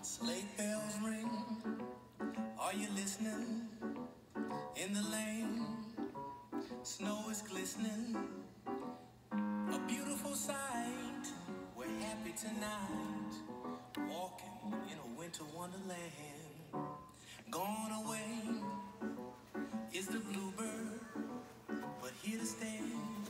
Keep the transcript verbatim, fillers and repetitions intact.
Sleigh bells ring, are you listening? In the lane, snow is glistening. A beautiful sight, we're happy tonight. Walking in a winter wonderland. Gone away is the bluebird, but here to stay